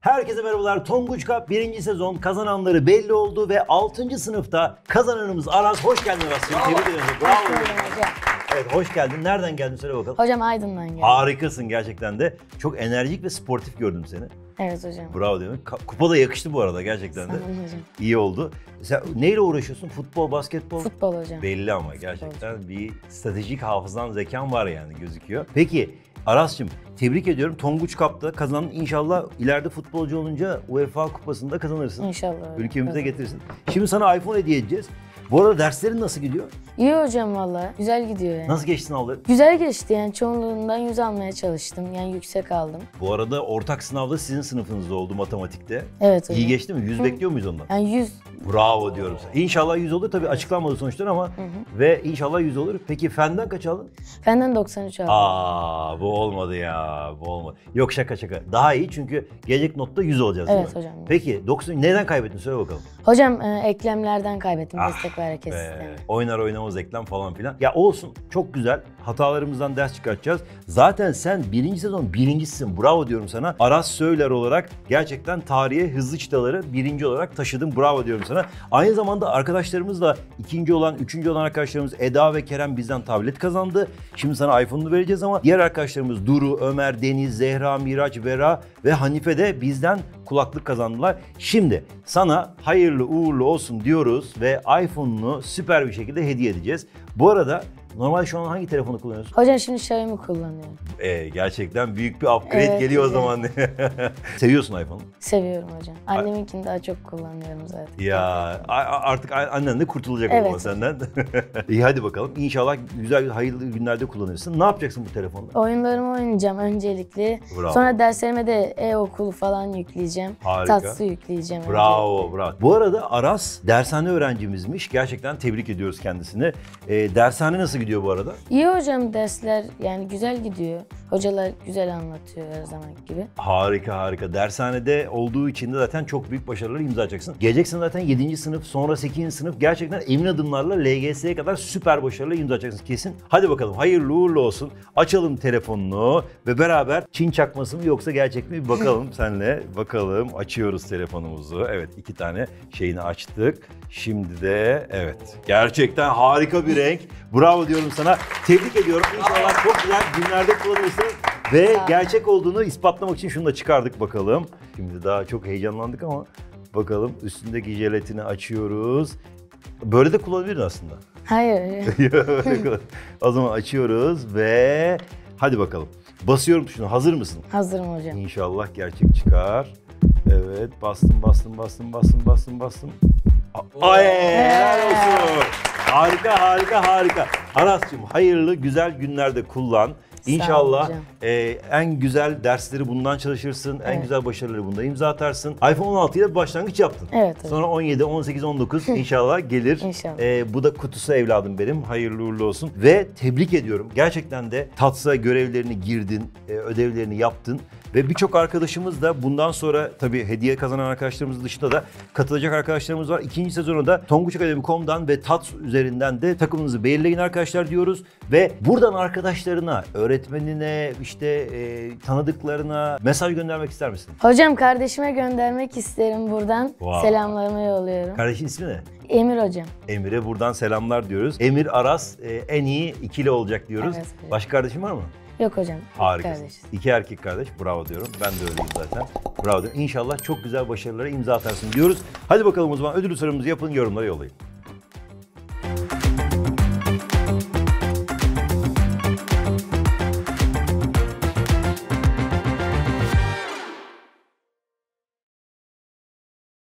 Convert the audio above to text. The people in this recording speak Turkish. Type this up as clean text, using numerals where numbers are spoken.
Herkese merhabalar. Tonguç Cup 1. sezon kazananları belli oldu ve 6. sınıfta kazananımız Aras. Hoş geldin Aras'cığım. Tebrik ediyorum. Bravo. Evet, hoş geldin. Nereden geldin söyle bakalım. Hocam Aydın'dan geldim. Harikasın gerçekten de. Çok enerjik ve sportif gördüm seni. Evet hocam. Bravo diyorum. Kupa da yakıştı bu arada gerçekten de. Sağ olun hocam. İyi oldu. Sen neyle uğraşıyorsun? Futbol, basketbol? Futbol hocam. Belli ama gerçekten bir stratejik hafızan, zekan var yani gözüküyor. Peki Aras'cığım tebrik ediyorum. Tonguç Cup'ta kazandın. İnşallah ileride futbolcu olunca UEFA Kupası'nda kazanırsın. İnşallah hocam. Ülkemize getirirsin. Şimdi sana iPhone hediye edeceğiz. Bu arada derslerin nasıl gidiyor? İyi hocam valla. Güzel gidiyor yani. Nasıl geçti sınavları? Güzel geçti yani. Çoğunluğundan 100 almaya çalıştım. Yani yüksek aldım. Bu arada ortak sınavda sizin sınıfınızda oldu matematikte. Evet hocam. İyi geçti mi? 100 bekliyor muyuz ondan? Yani 100. Bravo diyorum sana. İnşallah 100 olur. Tabii açıklanmadı sonuçlar ama ve inşallah 100 olur. Peki fenden kaç aldın? Fenden 93 aldım. Bu olmadı ya. Bu olmadı. Yok şaka. Daha iyi çünkü gelecek notta 100 olacağız. Evet değil mi? hocam. Peki 90 neden kaybettin? Söyle bakalım. Hocam eklemlerden kaybettim. Destek ve hareket sistemi. Oynar oynamaz eklem falan filan. Ya olsun. Çok güzel. Hatalarımızdan ders çıkartacağız. Zaten sen 1. sezon birincisisin. Bravo diyorum sana. Aras Söyler olarak gerçekten tarihe hızlı çıtaları 1. olarak taşıdın. Bravo diyorum sana. Aynı zamanda arkadaşlarımız da 2. olan, 3. olan arkadaşlarımız Eda ve Kerem bizden tablet kazandı. Şimdi sana iPhone'unu vereceğiz ama diğer arkadaşlarımız Duru, Ömer, Deniz, Zehra, Miraç, Vera ve Hanife de bizden kulaklık kazandılar. Şimdi sana hayırlı uğurlu olsun diyoruz ve iPhone'unu süper bir şekilde hediye edeceğiz. Bu arada normal şu an hangi telefonu kullanıyorsun? Hocam şimdi Xiaomi kullanıyorum. Gerçekten büyük bir upgrade Evet, geliyor o evet. zaman. Seviyorsun iPhone'u. Seviyorum hocam. Anneminkini daha çok kullanıyorum zaten. Ya artık annen de kurtulacak Evet. o zaman senden. İyi hadi bakalım. İnşallah güzel hayırlı günlerde kullanırsın. Ne yapacaksın bu telefonda? Oyunlarımı oynayacağım öncelikle. Bravo. Sonra derslerime de e-okul falan yükleyeceğim. Harika. Tatsı yükleyeceğim. Bravo. Bu arada Aras dershane öğrencimizmiş. Gerçekten tebrik ediyoruz kendisini. Dershane nasıl gidiyor bu arada? İyi hocam, dersler yani güzel gidiyor. Hocalar güzel anlatıyor her zaman gibi. Harika. Dershanede olduğu için de zaten çok büyük başarılar imza atacaksın. Geleceksin zaten 7. sınıf, sonra 8. sınıf. Gerçekten emin adımlarla LGS'ye kadar süper başarılar imza atacaksın kesin. Hadi bakalım hayırlı uğurlu olsun. Açalım telefonunu ve beraber Çin çakması mı yoksa gerçek mi bir bakalım seninle. Bakalım, açıyoruz telefonumuzu. Evet, 2 tane şeyini açtık. Şimdi de evet, gerçekten harika bir renk. Bravo diyorum sana. Tebrik ediyorum. İnşallah çok güzel günlerde kullanırsın. Ve gerçek olduğunu ispatlamak için şunu da çıkardık bakalım. Şimdi daha çok heyecanlandık ama bakalım üstündeki jelatini açıyoruz. Böyle de kullanabilirdin aslında. Hayır. O zaman açıyoruz ve hadi bakalım. Basıyorum tuşuna. Hazır mısın? Hazırım hocam. İnşallah gerçek çıkar. Evet, bastım. Ay, helal olsun. Harika. Aras'cığım hayırlı güzel günlerde kullan. İnşallah en güzel dersleri bundan çalışırsın, en güzel başarıları bunda imza atarsın. iPhone 16 ile bir başlangıç yaptın. Evet. Sonra 17, 18, 19 inşallah gelir. İnşallah. Bu da kutusu evladım benim. Hayırlı uğurlu olsun. Ve tebrik ediyorum. Gerçekten de TATS'a görevlerini girdin, ödevlerini yaptın. Ve birçok arkadaşımız da bundan sonra tabii hediye kazanan arkadaşlarımız dışında da katılacak arkadaşlarımız var. 2. sezonu da tonguçakademi.com'dan ve TATS üzerinden de takımınızı belirleyin arkadaşlar diyoruz. Ve buradan arkadaşlarına, öğretmenine, işte tanıdıklarına mesaj göndermek ister misin? Hocam kardeşime göndermek isterim buradan. Wow. Selamlarımı yolluyorum. Kardeşin ismi ne? Emir hocam. Emir'e buradan selamlar diyoruz. Emir Aras en iyi ikili olacak diyoruz. Evet, evet. Başka kardeşin var mı? Yok hocam. Harika. Kardeşiz. 2 erkek kardeş. Bravo diyorum. Ben de öyleyim zaten. Bravo diyorum. İnşallah çok güzel başarılara imza atarsın diyoruz. Hadi bakalım o zaman ödül sorumuzu yapın, yorumlara yollayın.